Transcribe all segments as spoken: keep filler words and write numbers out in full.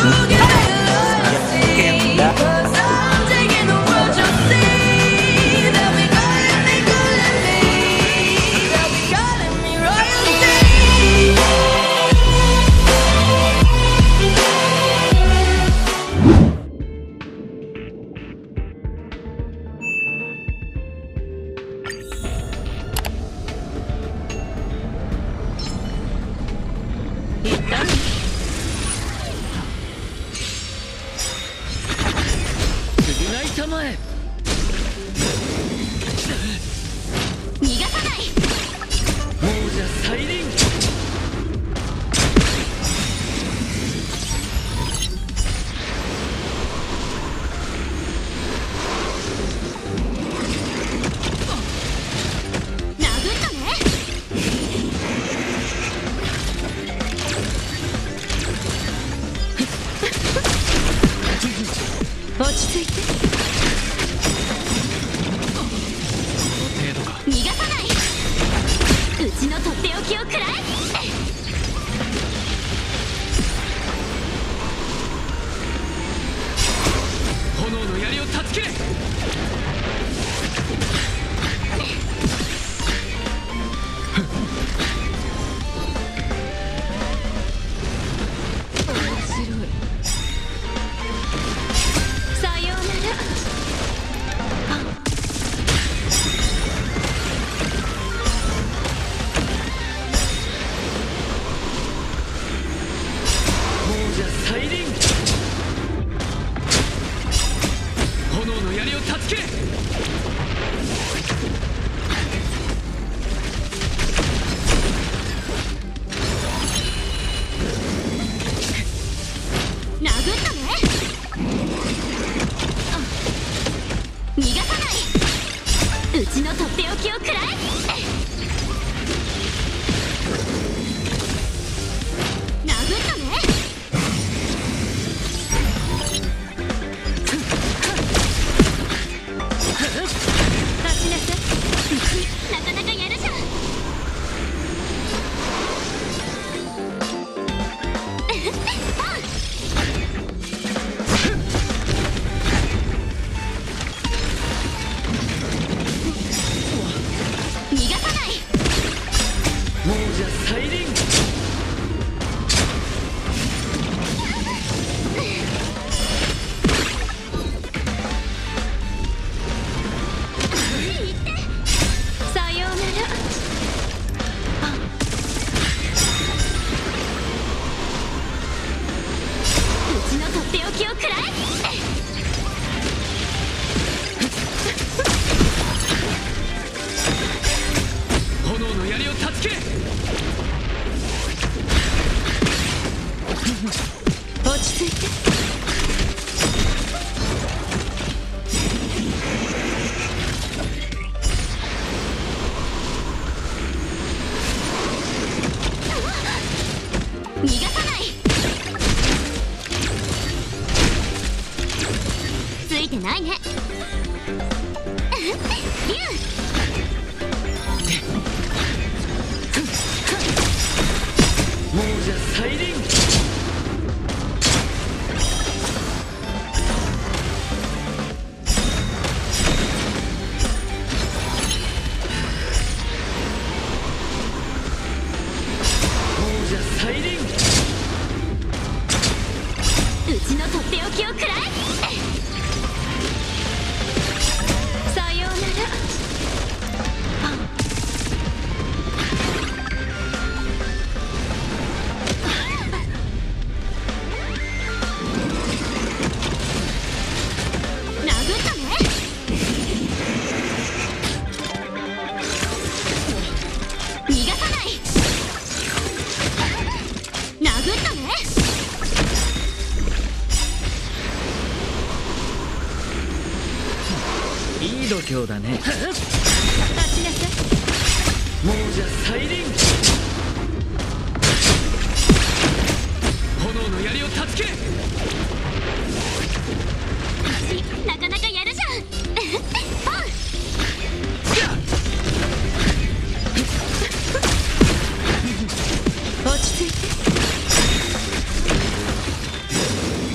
落ち着いて。逃がさない。うちのとっておきを食らえ。 炎の槍を断ち切れ。炎の槍を断ち切れ。 殴ったね。逃がさない。うちのとっておきを食らえ。殴ったね。立ちなさい。なかなかやるじゃん。逃がさない。 亡者再臨。 さようなら。うちのとっておきを食らえ。 炎の槍を断ち切れ。 落ち着いて。逃がさない。ついてないね。竜。 亡者再臨。亡者再臨。 うちのとっておきを食らえ。さようなら。殴ったね。逃がさない。殴ったね。 いい度胸だね。 立ちなさい。 亡者再臨。炎の槍を断ち切れ。 なかなかやるじゃん。落ち着いて。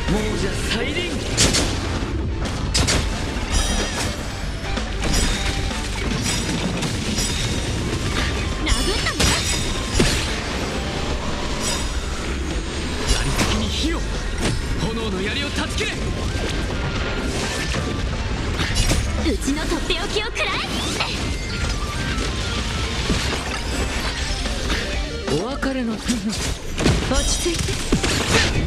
亡者再臨。 殴ったの？ 槍先に火を。炎の槍を断ち切れ。 うちのとっておきを食らえ。 お別れの時。 落ち着いて。